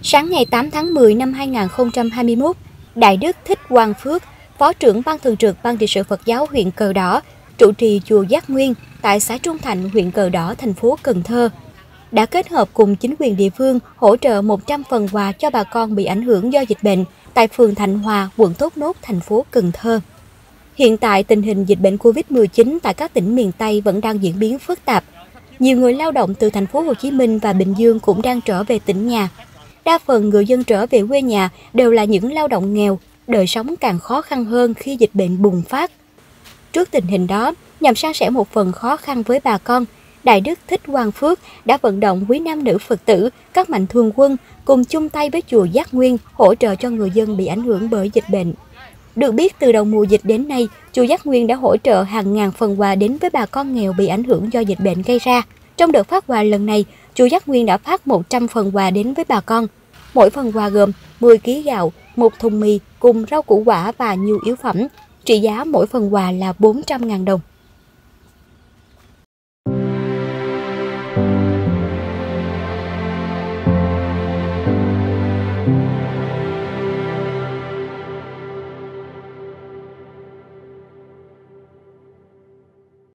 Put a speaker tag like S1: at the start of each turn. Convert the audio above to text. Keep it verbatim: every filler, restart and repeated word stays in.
S1: Sáng ngày tám tháng mười năm hai nghìn không trăm hai mươi mốt, Đại đức Thích Quang Phước, Phó trưởng Ban Thường trực Ban trị sự Phật giáo huyện Cờ Đỏ, trụ trì chùa Giác Nguyên tại xã Trung Thạnh, huyện Cờ Đỏ, thành phố Cần Thơ, đã kết hợp cùng chính quyền địa phương hỗ trợ một trăm phần quà cho bà con bị ảnh hưởng do dịch bệnh tại phường Thạnh Hòa, quận Thốt Nốt, thành phố Cần Thơ. Hiện tại, tình hình dịch bệnh Covid mười chín tại các tỉnh miền Tây vẫn đang diễn biến phức tạp. Nhiều người lao động từ thành phố Hồ Chí Minh và Bình Dương cũng đang trở về tỉnh nhà. Đa phần người dân trở về quê nhà đều là những lao động nghèo, đời sống càng khó khăn hơn khi dịch bệnh bùng phát. Trước tình hình đó, nhằm san sẻ một phần khó khăn với bà con, Đại đức Thích Quang Phước đã vận động quý nam nữ Phật tử, các mạnh thường quân cùng chung tay với chùa Giác Nguyên hỗ trợ cho người dân bị ảnh hưởng bởi dịch bệnh. Được biết, từ đầu mùa dịch đến nay, chùa Giác Nguyên đã hỗ trợ hàng ngàn phần quà đến với bà con nghèo bị ảnh hưởng do dịch bệnh gây ra. Trong đợt phát quà lần này, chùa Giác Nguyên đã phát một trăm phần quà đến với bà con. Mỗi phần quà gồm mười ki lô gam gạo, một thùng mì cùng rau củ quả và nhiều yếu phẩm. Trị giá mỗi phần quà là bốn trăm nghìn đồng.